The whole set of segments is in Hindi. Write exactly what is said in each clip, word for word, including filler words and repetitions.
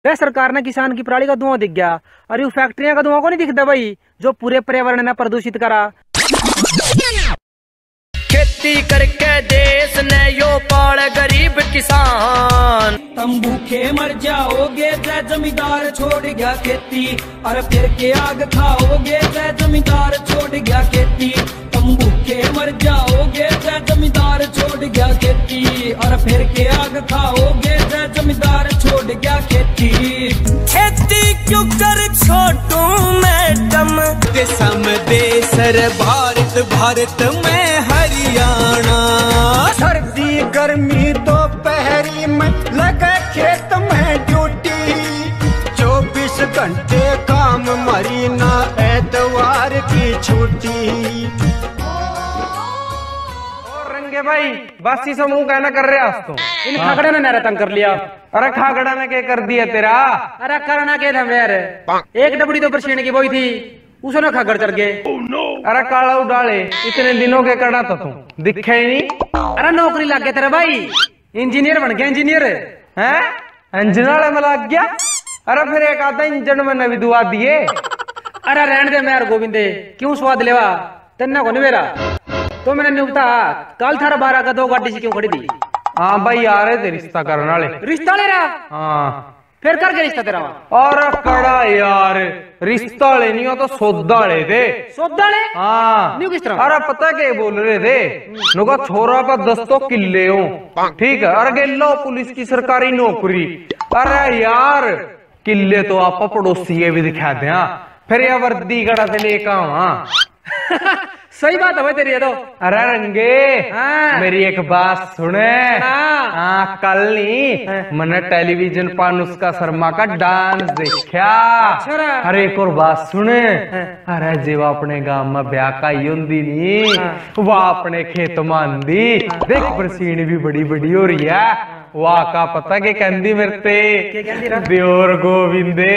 रे सरकार ने किसान की पराली का धुआं दिख गया, अरे वो फैक्ट्रियां का धुआं को नहीं दिखता भाई, जो पूरे पर्यावरण ने प्रदूषित करा। खेती करके देश ने यो पाल गरीब किसान। तुम भूखे मर जाओगे जय जमींदार छोड़ गया खेती, और फिर के आग खाओगे जय जमींदार छोड़ गया खेती। तुम भूखे मर जाओगे जय जमींदार छोड़ गया खेती, और फिर के आग खाओगे जय जमींदार छोड़ गया खेती। खेती क्यों कर छोटू मैडम, देशम देसर भारत भारत में हरियाणा। सर्दी गर्मी दोपहरी में लगे खेत में ड्यूटी, चौबीस घंटे काम मरीना एतवार की छुट्टी। रंगे भाई बासी समूह कहना कर रहे आज तो इन खागड़ा ने नारा तंग कर लिया। अरे खागड़ा ने क्या कर दिया तेरा? अरे करना क्या था मेरे, एक डबड़ी तो परसीने की बोई थी, उसने खागड़ चढ़ गए। अरे काला उड़ाले इतने दिनों के करना था तू दिखे ही नहीं। अरे नौकरी लग गया तेरा भाई, इंजीनियर बन गया इंजीनियर है, इंजन में लग गया। अरे फिर एक आधा इंजन में नवी दुआ दिए। अरे रहने दे मेरे गोविंदे, क्यों स्वाद लेवा तन्ना को नहीं मेरा, तो मैंने नहीं बता कल थारा बारह का दो गाड़ी से क्यों खड़ी थी? हाँ भाई यार है रिश्ता करने वाले। रिश्ता ले रहा? हाँ फिर करके रिश्ता तेरा? और कड़ा यार रिश्ता ले नहीं हो तो सौदा ले दे। सौदा ले? हाँ नहीं किस तरह? अरे पता क्या बोल रहे थे, नुका छोरा का दस तो किले हो ठीक है, अरे गेलो पुलिस की सरकारी नौकरी। अरे यार किले तो आप पड़ोसी भी दिखा दे, फिर यह वर्दी गड़ा से लेकर आवा। सही बात है भाई तेरी ये तो। अरे रंगे हाँ। मेरी एक बात सुने। हाँ। हाँ कल नहीं मैंने टेलीविजन पर अनुष्का शर्मा का डांस देखा। अच्छा। अरे एक और बात सुने, अरे जीव अपने गांव में ब्याह का ही होंदी नहीं, वह अपने खेत में आंदी देख बरसीन भी बड़ी बड़ी हो रही है, वाह का पता के कहंदी मेरे देवर गोविंदे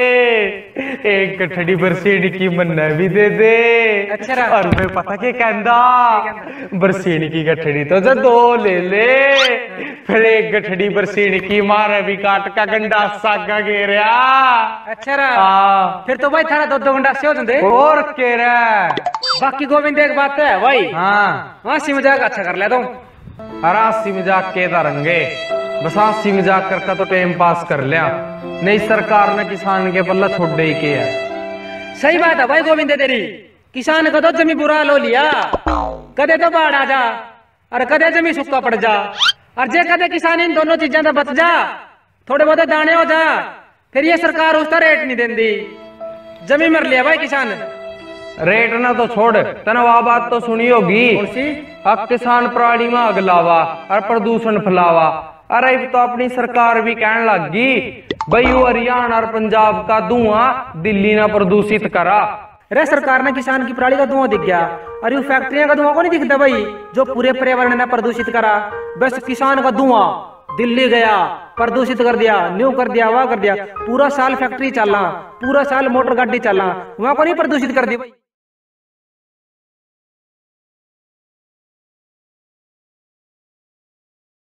एक गठड़ी बरसीन की मन्ना भी दे दे। अच्छा। और मैं पता के कहंदा बरसीन की गठड़ी तो जो दो ले ले, फिर एक गठड़ी बरसीन की मारे भी काट का गंडा सागा घेरिया। अच्छा रहा। फिर तो भाई थारा दो दो गंडा से हो जाते। और के रहा बाकी गोविंद एक बात तो है भाई, हाँ हंसी मजाक अच्छा कर ले तुम। अरे हंसी मजाक के रंगे बस हंसी मजाक करके तो टाइम पास कर लिया, नहीं सरकार ने किसान के पल्ला छोड़ दे के है। सही बात है भाई गोविंद तेरी, किसान का तो जमी बुरा लो लिया, कदे तो बाढ़ आ जा और कदे जमी सूखा पड़ जा, और जे कदे किसान इन दोनों चीजों से बच जा, थोड़े बहुत दाने हो जा, फिर ये सरकार उसका रेट नहीं देती, जमी मर लिया भाई किसान। रेट ना तो छोड़, तने वह बात तो सुनी होगी, अब किसान पराली में आग लावा और प्रदूषण फैलावा। अरे तो अपनी सरकार भी कहने लगी भाई हरियाणा और पंजाब का धुआं दिल्ली ना प्रदूषित करा। अरे सरकार ने किसान की पराली का धुआं दिख गया, अरे वो फैक्ट्रियां का धुआं को नहीं दिखता भाई, जो पूरे पर्यावरण ने प्रदूषित करा। बस किसान का धुआं दिल्ली गया प्रदूषित कर दिया, न्यू कर दिया, वह कर दिया, पूरा साल फैक्ट्री चलना, पूरा साल मोटर गाड़ी चलना, वहां को नहीं प्रदूषित कर दी भाई।